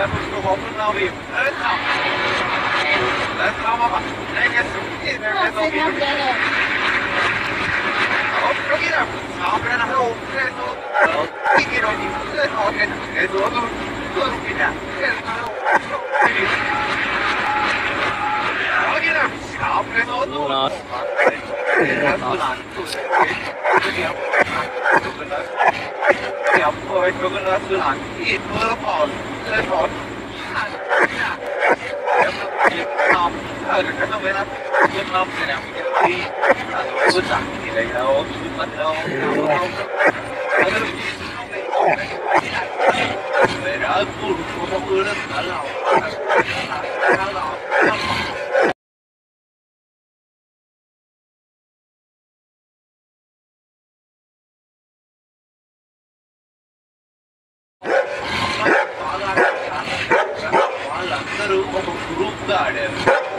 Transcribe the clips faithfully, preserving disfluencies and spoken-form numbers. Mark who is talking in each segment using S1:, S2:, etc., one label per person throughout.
S1: Let's go open now. Let's now. Let's now, Mama. Let's go. Oh, look it up. I'm going to hold. Let's go. Pick it on you. Let's go. Let's go. Look it up. Let's go. Look it up. Stop. Let's go. Let's వాళ్ళందరూ ఒక group గా ఆడారు.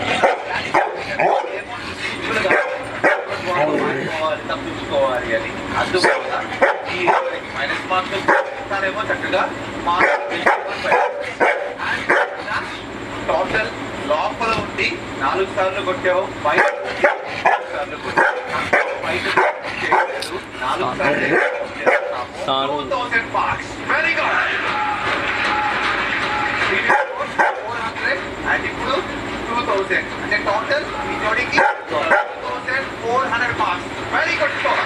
S1: తప్పించుకోవాలి అని అందువల్ల ఈ minus marks ఏమో చక్కగా మార్క్స్ టోటల్ లోపల ఉండి నాలుగు సార్లు కొట్టావు, బయట సార్లు కొట్టావు, బయట నాలుగు సార్లు two thousand marks. Very good. And ఇప్పుడు టూ థౌసండ్ అంటే టోటల్ ఈ జోడికి two thousand four hundred marks. Very good score.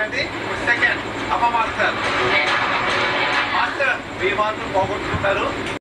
S1: Second అమ్మ మాస్టర్ మాస్టర్ మీ మార్కులు పోగొట్టుకుంటారు.